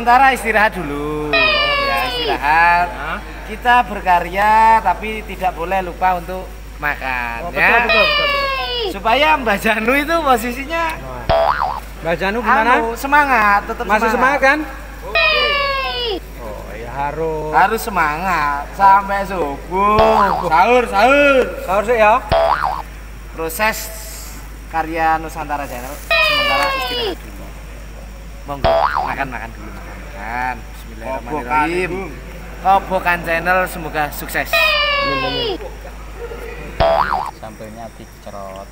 sementara istirahat dulu. Ya, istirahat. Kita berkarya tapi tidak boleh lupa untuk makan. Betul. Supaya Mbak Janu itu posisinya Mbak Janu gimana? Semangat, tetap masih semangat kan? Oh ya harus semangat sampai subuh. Sahur sih ya. Proses karya Nusantara Channel sementara istirahat dulu. Monggo makan dulu makan. Bismillahirrahmanirrahim. Kobokan Channel semoga sukses. Sampelnya dicrot.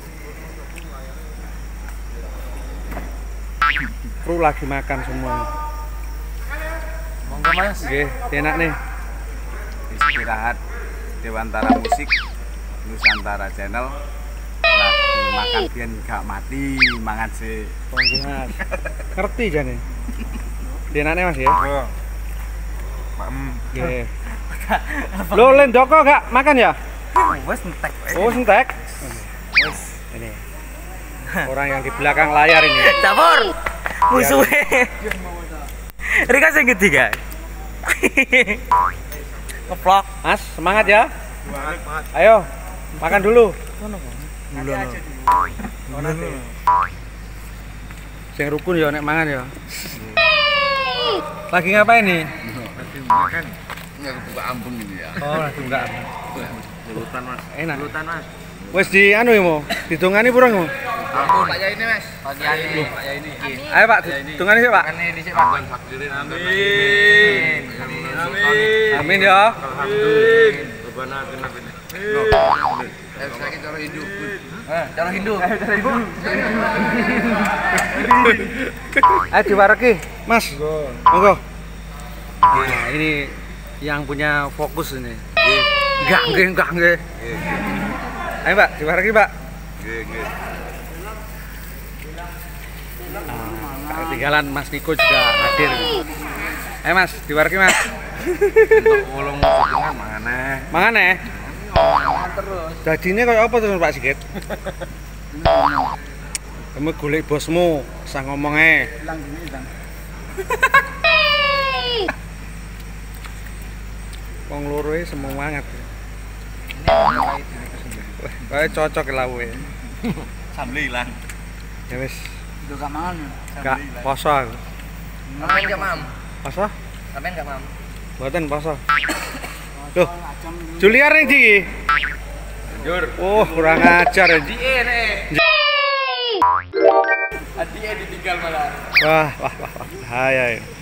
Kru lagi makan semua. Monggo Mas. Oke, enak nih. Istirahat Dewantara Musik Nusantara Channel lagi makan biar gak mati mangan sih. Mas. Ngerti jane. Enaknya Mas ya. Nggih. Lo len Joko gak makan ya? Wes entek. Oh, sentek. Wes ini. Orang yang di belakang layar ini. Dapur. Musuhnya. Rika sing gede, guys. Ngeplok. Mas, semangat ya. Ayo, makan dulu. Sing rukun ya nek mangan ya. Lagi ngapain nih? Lagi makan. Enggak buka ambung ini ya. Oh, lagi enggak. Lutan Mas. Enak. Lutan Mas. Wes di anu ya mo. Didongani purang mo. Ampun Pak Yai ini Mas. Pak Yai ini. Ayo Pak, didongani sih Pak. Ini dhisik Pak. Takdirin amin. Amin ya. Amin. Bebana kenapa ini? Saya cara Hindu. Cara Hindu. Ayo diwareki, Mas. Monggo. Nah, ini yang punya fokus ini. Enggak. Ayo Pak, diwareki Pak. Nggih. Tak ketinggalan Mas Niko juga hadir. Ayo Mas, diwareki Mas. Untuk ulung dengan Mangane? terus. Dadine kaya apa terus Pak Sigit? Kamu golek bosmu, sang ngomong ae. Hilang gini hilang. Wong loro e semangat. Kayak cocok lawe. Sambel hilang. Ya wis, Itu gak mangan. gak poso aku. Sampeyan gak mam. Poso? Sampeyan gak mam. Mboten poso. Loh, Juliar ning ndi? Jur. Oh, kurang ajar ya. Nek. Adike ditinggal malah. Wah. Bahaya ini.